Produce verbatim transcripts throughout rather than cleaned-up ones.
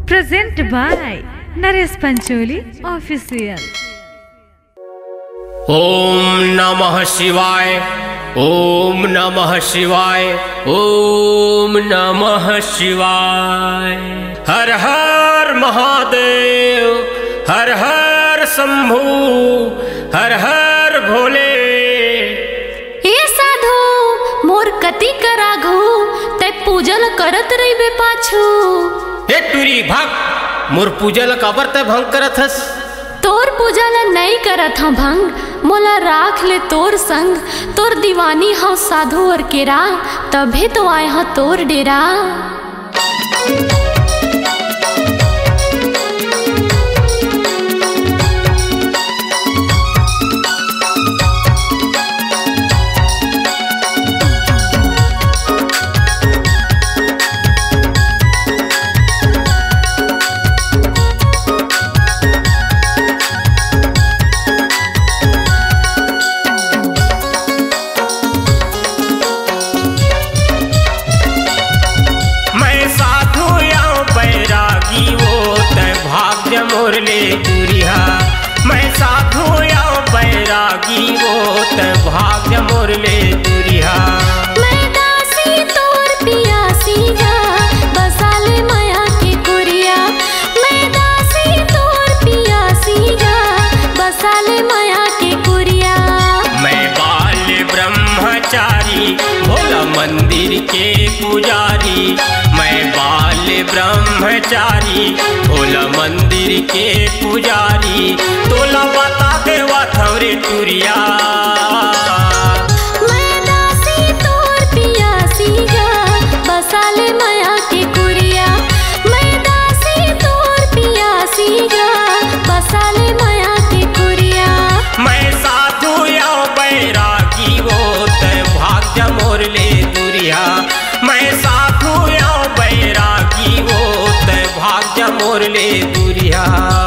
Present by Naresh Pancholi official. Om नमः शिवाय, ओम नमः शिवाय, ओम नमः शिवाय। हर हर महादेव, हर हर शंभू, हर हर भोले। ए साधु मोर कति कराघू ते पूजल करत रही बे पाछू। ए टूरी भाग, मोर पूजल काबर ते भंग करत हस? तोर पूजा ला नहीं करत हूँ भंग, मोला राख ले तोर संग। तोर दीवानी हूँ साधु और केरा, तभी तो आए हूँ तोर डेरा। मोर ले दूरिया मैं साधु या बैरागी वो त भाग्य मोर ले दूरिया। मैं दासी तोर पियासी जा बसा ले माया के कुरिया। मैं दासी तोर पियासी जा बसा ले माया के कुरिया। मैं बाल ब्रह्मचारी भोला मंदिर के पुजारी। मैं बाल ब्रह्मचारी भोला मंदिर के पुजारी। तोला बता देवा थवरे टूरिया। मैं दासी तोर पियासी जा बसा ले माया के कुरिया। मैं दासी तोर पियासी जा बसा ले माया के कुरिया। मैं साधु या बैरागी वो ते भाग्य मोर ले दूरिया। मैं साधु या बैरागी वो ते भाग्य मोर ले दूरिया।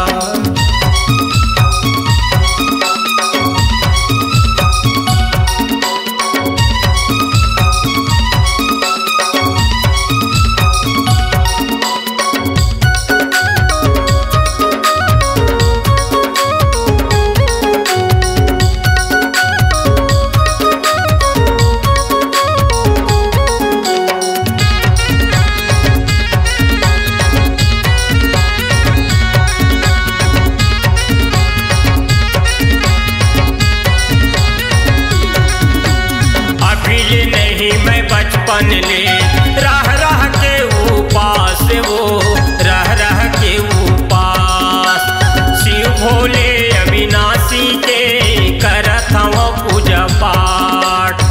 बचपन ले रह रह के उपास वो रह रह के उपास। शिव भोले अविनाशी के करत हूँ पूजा पाठ।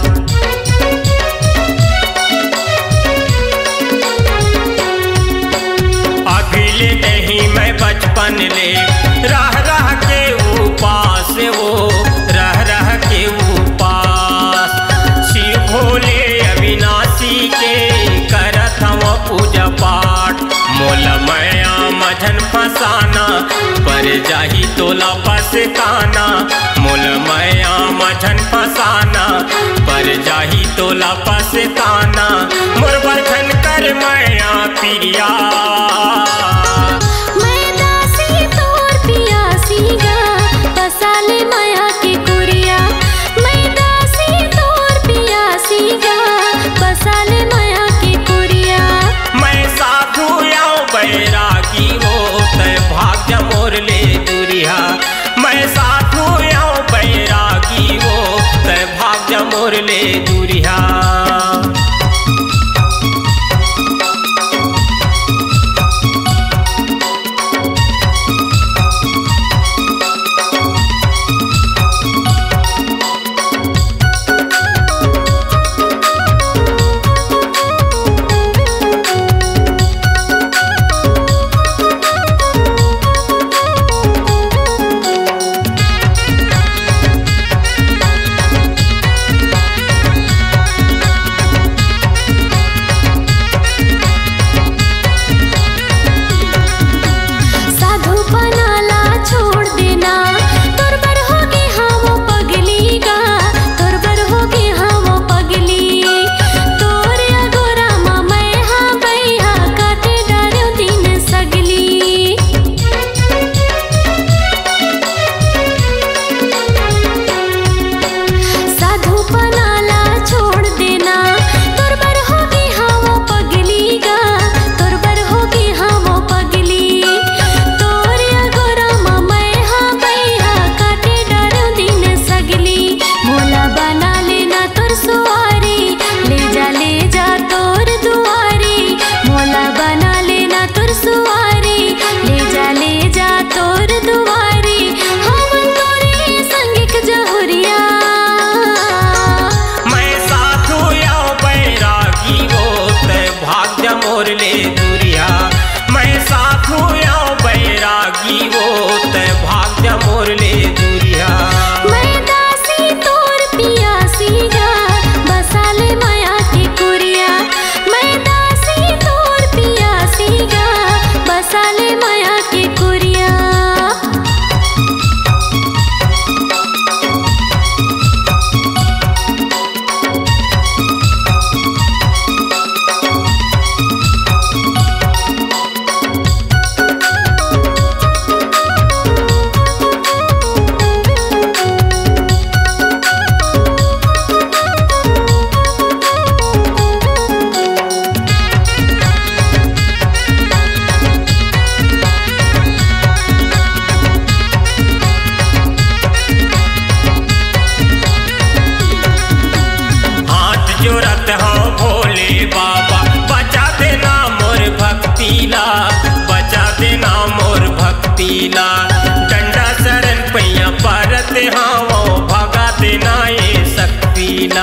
अभिले नहीं मैं बचपन ले रह रह के उपास वो रह रह के उपास। शिव भोले अविनाशी के करत हूँ पूजा पाठ। मोला माया मझन फसाना पर जाही तोला पसताना। मोल माया मझन फसाना पर जाही तोला पसताना। मोर बचन कर माया पिरिया। मैं दासी तोर पियासी जा बसा ले माया के कुरिया। मैं दासी तोर पियासी जा बसा ले माया के कुरिया। मैं साधु या बैरागी वो ते भाग्य मोर ले दूरिया। मैं साधु या बैरागी वो ते भाग्य मोर ले दूरिया। ला बचा देना मोर भक्ति ला डंडा शरण पैया परत हावो भगा देना ये शक्ति ला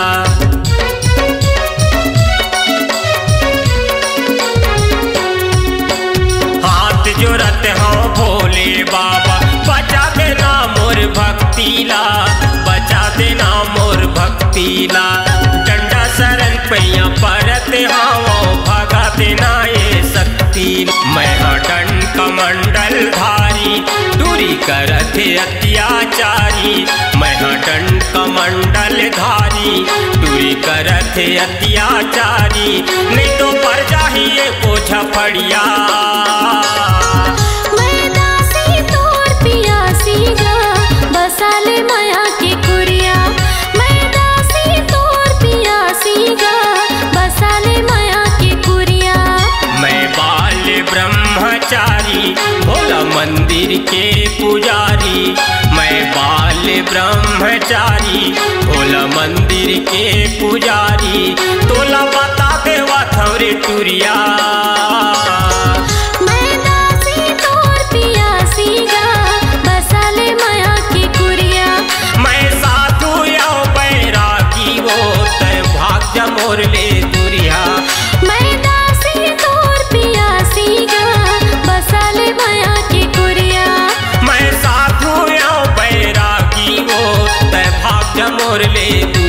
हाथ जोड़त हूँ भोले बाबा बचा देना मोर भक्ति ला बचा देना मोर भक्ति ला डंडा शरण पैया परत हावो भगा देना ये शक्ति मैं दंड कमंडल धारी दूरी करत अत्याचारी मैं दंड कमंडल धारी दूरी करत अत्याचारी नहीं तो पर चाहिए पोछ फड़िया मैं दासी तोर पियासी गा बसाले माया के कुरिया मैं दासी तोर पियासी गा बसाले माया के कुरिया मैं बाल ब्रह्मचारी भोला मंदिर के पुजारी मैं बाल ब्रह्मचारी भोला मंदिर के पुजारी तोला बता देवा थवरे टुरिया मैं दासी तोर पियासी गा बसाले माया के कुरिया मैं साधु या बैरागी वो तय भाग जा मोर ले दुरिया मैं दासी तोर पियासी गा बसाले माया के कुरिया मैं साधु या बैरागी वो तय भाग जा मोर ले दुरिया।